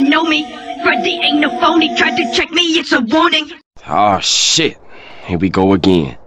Know me, Freddy ain't no phony. Tried to check me, it's a warning. Oh shit, here we go again.